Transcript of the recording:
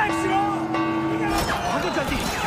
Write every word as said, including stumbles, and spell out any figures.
太师，你给我马上就战地。